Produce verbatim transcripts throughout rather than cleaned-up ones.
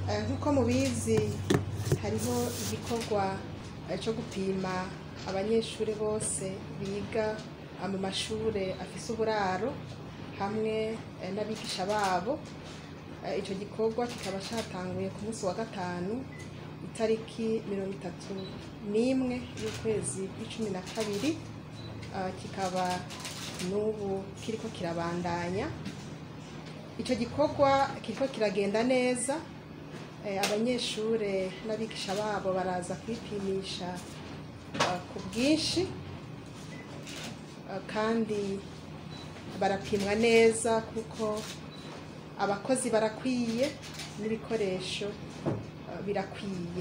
Nk'uko mubizi hariho igikorwa cyo gupima abanyeshuri bose biga mu mashure afise uburaro hamwe n'abigisha babo. Ico gikorwa kikaba catanguye ku munsi wa gatanu itariki mirongo itatu n'imwe y'ukwezi kw'icumi na kabiri, kikaba n'ubu kiriko kirabandanya. Ico gikorwa kiriko kiragenda neza, abanyeshure n'abigisha babo baraza kwipimisha ku bwinshi kandi barapimwa neza kuko abakozi barakwiye n'ibikoresho birakwiye.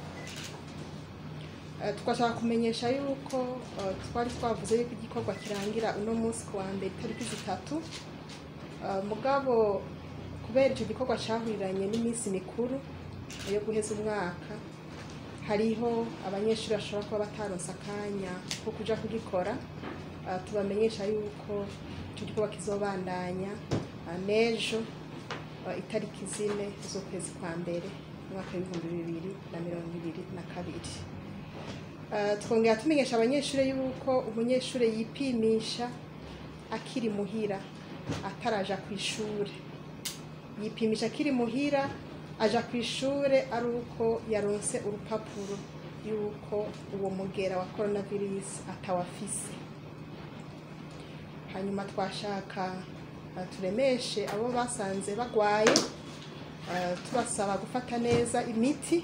Twashaka kumenyesha yuko twari twavuze yuko igikorwa kirangira uno munsi ku wa mbere itariki zitatu, mugabo kubera icyo gikorwa cahuriranye n'iminsi mikuru yo guheza umwaka, hariho abanyeshuri bashobora kuba bataronse akanya ko kuja kugikora. Tubamenyesha yuko icyo gikorwa kizobandanya n'ejo itariki zine z'ukwezi kwa mbere umwaka w'ibihumbi bibiri na mirongo ibiri na kabiri. Twongera tumenyesha abanyeshuri yuko umunyeshuri yipimisha akiri muhira ataraja kw'ishure. Yipimisha akiri muhira, aja kw'ishure ari uko yaronse urupapuro yuko uwo mugera wa coronavirus atawafise. Hanyuma twashaka turemeshe abo basanze bagwaye, tubasaba gufata neza imiti,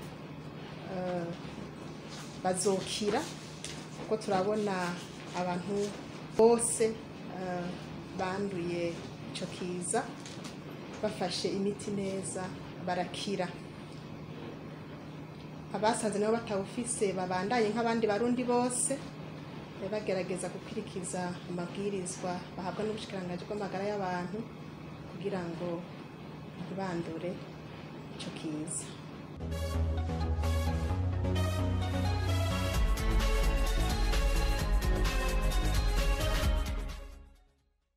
bazokira kuko turabona abantu bose banduye ico kiza bafashe imiti neza barakira. Abasanze nabo batawufise babandanye nk'abandi barundi bose bagerageza gukurikiza amabwirizwa bahabwa n'ubushikiranganji bw'amagara y'abantu kugira ngo ntibandure ico kiza.